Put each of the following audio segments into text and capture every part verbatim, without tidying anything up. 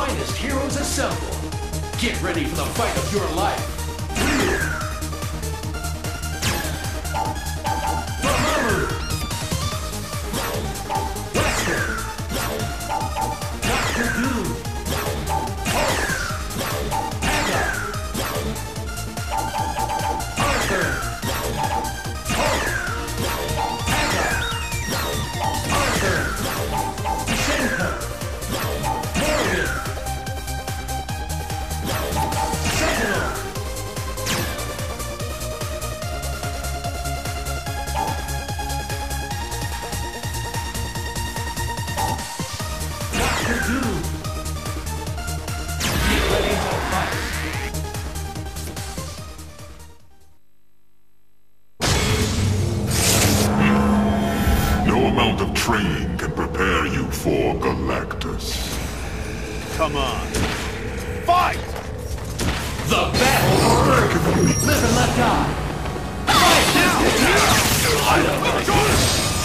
finest heroes assemble. Get ready for the fight of your life. Dormammu! Blaster! Doctor Doom! Hulk! Haga! Arthur! Hulk! Haga! Arthur! Sentinel! Morgan! Sentinel! Doctor Doom! Get ready to fight! No amount of training can prepare you for Galactus. Come on. Fight! The battle for Earth! Live and let die! Fight now! I don't like this!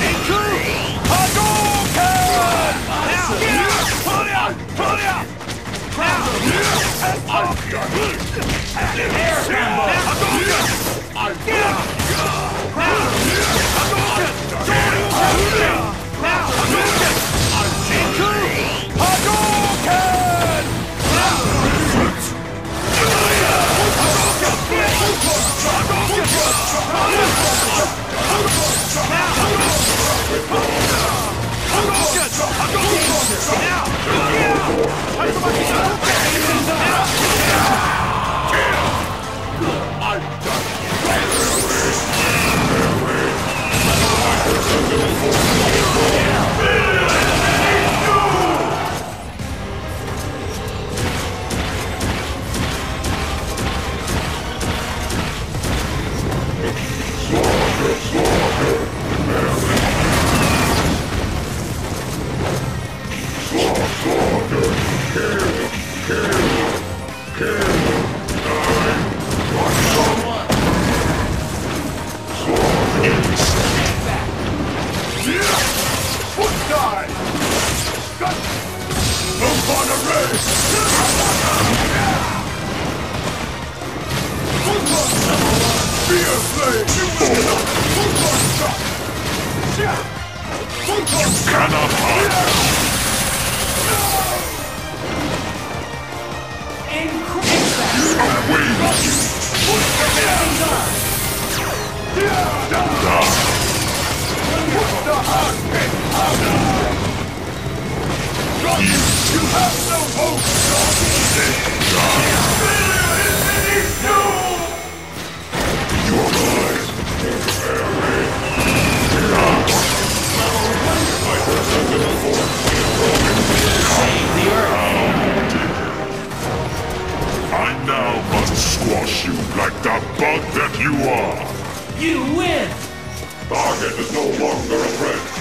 Hadouken! Now! Pull it out! Pull it out! Now! Air combo! Hadouken! Now! Hadouken! Now! Hadouken! Hadouken! Cannot hide. You have no hope! Save the Earth! I now must squash you like the bug that you are. You win! Target is no longer a threat.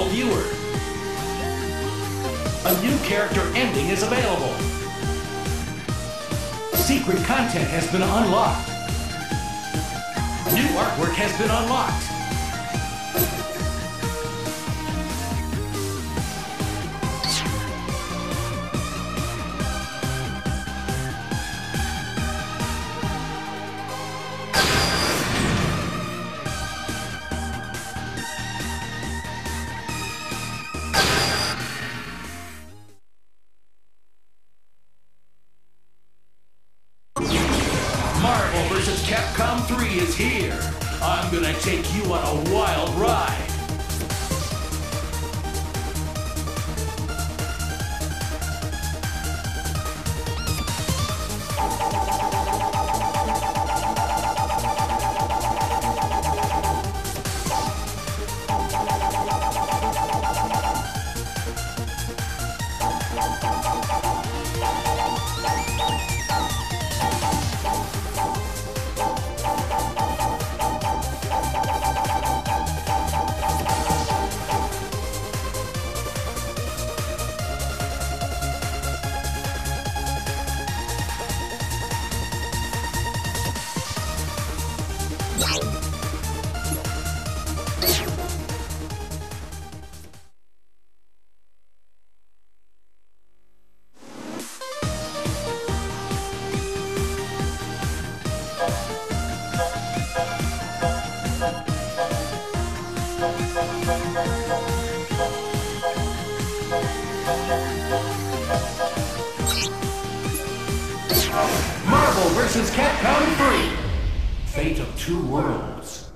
viewer. A new character ending is available. Secret content has been unlocked. New artwork has been unlocked. Marvel versus. Capcom three is here. I'm gonna take you on a wild ride. Marvel versus. Capcom three. Fate of Two Worlds.